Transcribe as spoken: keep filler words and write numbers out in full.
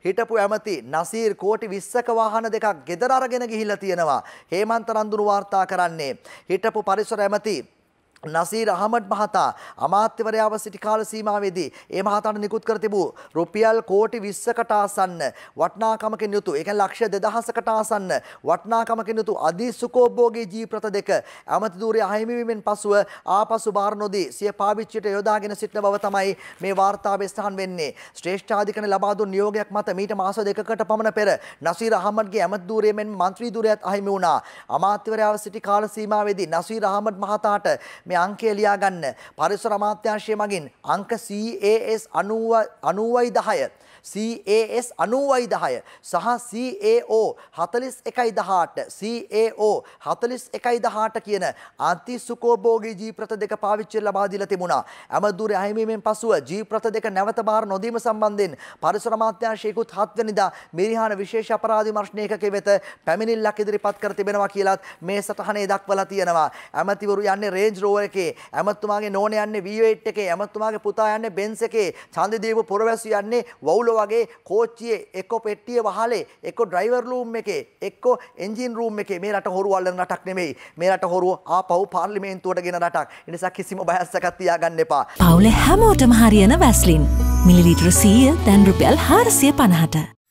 හිටපු ඇමති නසීර් කෝටි විස්සක වාහන දෙකක් ගෙදර අරගෙන ගිහිල්ලා තියෙනවා. හේමන්ත රන්දුරු වාර්තා කරන්නේ හිටපු පරිසර ඇමති නසීර් අහමඩ් මහතා අමාත්‍යවරයාව සිටි කාල සීමාවේදී ඒ මහතාට නිකුත් කර තිබූ රුපියල් කෝටි විස්සකට ආසන්න වටිනාකමකින් යුතු ඒ කියන්නේ ලක්ෂ දෙදහසකට ආසන්න වටිනාකමකින් යුතු අධිසුකෝභෝගී ජීවිත දෙක ඇමති ධූරය අහිමි වීමෙන් පසුව ආපසු බාර නොදී සිය පාවිච්චියට යොදාගෙන සිටින බව තමයි මේ වාර්තාවේ සඳහන් වෙන්නේ. ශ්‍රේෂ්ඨාධිකරණ ලබා දුන් නියෝගයක් මත මීට මාස දෙකකට පමණ පෙර නසීර් අහමඩ්ගේ ඇමති ධූරය මෙන් මන්ත්‍රී ධූරයත් අහිමි වුණා. අමාත්‍යවරයාව සිටි කාල සීමාවේදී නසීර් අහමඩ් මහතාට අංකය ලියා ගන්න පරිසර අමාත්‍යාංශය මගින් අංක C A S අනූවයි දහය C A S අනූවයි දහය සහ C A O හතළිස් එකයි දහඅට C A O හතළිස් එකයි දහඅට කියන අන්ති සුකෝභෝගී ජීප්‍රත දෙක පාවිච්චි ලබා දීලා තිබුණා. ඇමදුරේ අහිමිවීමෙන් පසුව ජීප්‍රත දෙක නැවත බාර නොදීම සම්බන්ධයෙන් පරිසර අමාත්‍යාංශයේකුත් හත් වෙනිදා මිරිහාන විශේෂ අපරාධ විමර්ශන ඒකකයේ වෙත පැමිණිල්ලක් ඉදිරිපත් කර තිබෙනවා කියලාත් මේ සටහනේ දක්වලා තියෙනවා. ඇමතිවරු යන්නේ රේන්ජ් රෝවර් එකේ, ඇමතුමාගේ නෝන යන්නේ V eight එකේ, ඇමතුමාගේ පුතා යන්නේ බෙන්ස් එකේ, චන්දදීප පුරවැසි යන්නේ වවුල වගේ කෝච්චියේ එක්ක පෙට්ටිය වහලේ එක්ක ඩ්‍රයිවර් රූම් එකේ එක්ක එන්ජින් රූම් එකේ. මේ රට හොරු අල්ලන රටක් නෙමෙයි. මේ රට හොරුව ආපහු පාර්ලිමේන්තුවට ගෙන රටක්. ඒ නිසා කිසිම බයස්සක් තියාගන්න එපා. පවුලේ හැමෝටම හරියන වැස්ලින් මිලිලිටර සීය දැන් රුපියල් හාරසිය පනහට.